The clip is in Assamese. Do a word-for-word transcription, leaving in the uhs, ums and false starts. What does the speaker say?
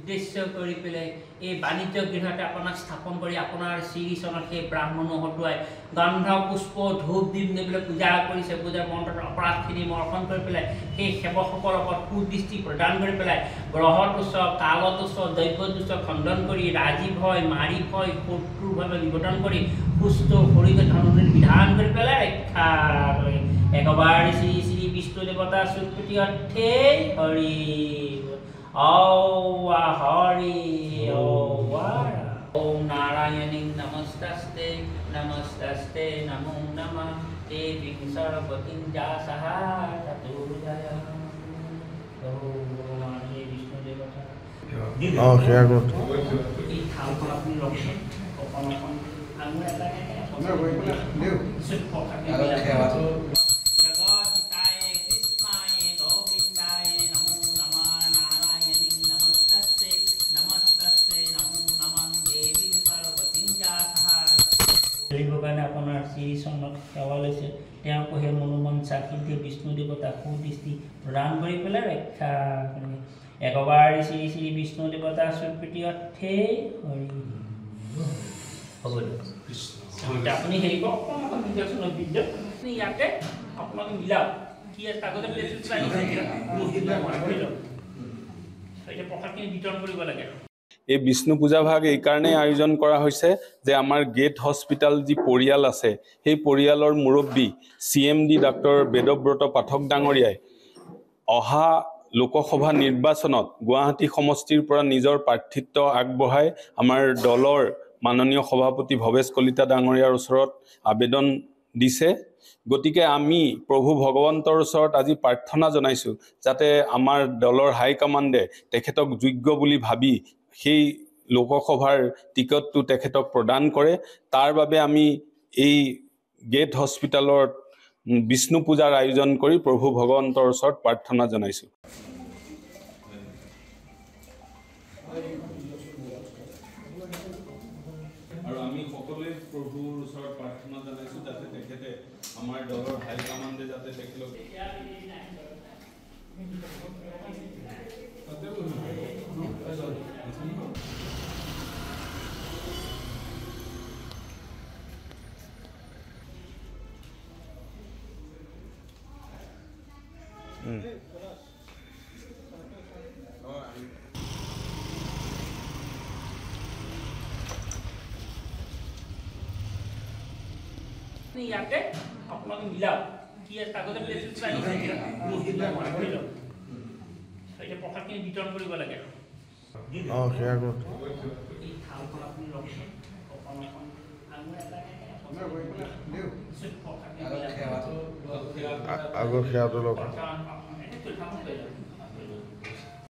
উদ্দেশ্য কৰি পেলাই এই বাণিজ্য গৃহতে আপোনাক স্থাপন কৰি আপোনাৰ শ্ৰীচৰণত সেই ব্ৰাহ্মণ হতুৱাই গন্ধ পুষ্প ধূপ দীপ নেবলৈ পূজা কৰিছে পূজাৰ মন্ত্ৰত অপৰাধখিনি মৰ্পণ কৰি পেলাই সেই সেৱকসকলৰ ওপৰত কুদৃষ্টি প্ৰদান কৰি পেলাই গ্ৰহদোষ কালদোষ দৈব্যদোষ খণ্ডন কৰি ৰাজীৱ হয় মাৰি হয় শত্ৰুভাৱে নিবটন কৰি সুস্থ শৰীৰ ধননিৰ বিধান কৰি পেলাই ৰক্ষা কৰে একবাৰ শ্ৰী শ্ৰী বিষ্ণু দেৱতা স্বীকৃতি অৰ্থে হৰি ঔ হৰি ঔ নাৰায়ণী নমস্তে নমস্তে নমো নমঃ দেবী সর্বতিং যাসাহা চতুর্দয় ঔ বিষ্ণু দেৱতা অ সেয়া গত এই থালখন আপুনি লওকচোন অকণ অকণ আঙুল এটা আপোনাৰ শ্ৰীচৰণত সেৱা লৈছে তেওঁকো সেই মনোমঞ্চা কিন্তু বিষ্ণু দেৱতা সুদৃষ্টি প্ৰদান কৰি পেলাই ৰক্ষা কৰে একবাৰ শ্ৰী শ্ৰী বিষ্ণু দেৱতা স্বীকৃতি অৰ্থে হৰি হ'ব আপুনি হেৰি কৰক অকণমান ভিডিঅ'চোন ভিডিঅ' ইয়াতে আপোনাক মিলাওক কি আছে আগতে এতিয়া প্ৰসাদখিনি বিতৰণ কৰিব লাগে এই বিষ্ণু পূজা ভাগ এই কাৰণে আয়োজন কৰা হৈছে যে আমাৰ গেট হস্পিটাল যি পৰিয়াল আছে সেই পৰিয়ালৰ মুৰব্বী C M D doctor Bedabrata Pathak ডাঙৰীয়াই অহা লোকসভা নিৰ্বাচনত গুৱাহাটী সমষ্টিৰ পৰা নিজৰ প্ৰাৰ্থিত্ব আগবঢ়াই আমাৰ দলৰ মাননীয় সভাপতি ভৱেশ কলিতা ডাঙৰীয়াৰ ওচৰত আবেদন দিছে গতিকে আমি প্ৰভু ভগৱন্তৰ ওচৰত আজি প্ৰাৰ্থনা জনাইছো যাতে আমাৰ দলৰ হাই কমাণ্ডে তেখেতক যোগ্য বুলি ভাবি সেই লোকসভাৰ টিকটটো তেখেতক প্ৰদান কৰে তাৰ বাবে আমি এই গেট হস্পিটালৰ বিষ্ণু পূজাৰ আয়োজন কৰি প্ৰভু ভগৱন্তৰ ওচৰত প্ৰাৰ্থনা জনাইছো আৰু আমি সকলোৱে প্ৰভুৰ ওচৰত প্ৰাৰ্থনা জনাইছো যাতে তেখেতে আমাৰ দলৰ হাই কমাণ্ডে যাতে তেখেতক ইয়াতে আপোনাক মিলাওক কি আছে আগতে এতিয়া প্ৰসাদখিনি বিতৰণ কৰিব লাগে অ সেয়া গত এই থালখন আপুনি লওকচোন অকণ অকণ আঙুল এটা আগৰ সেয়াটো লওক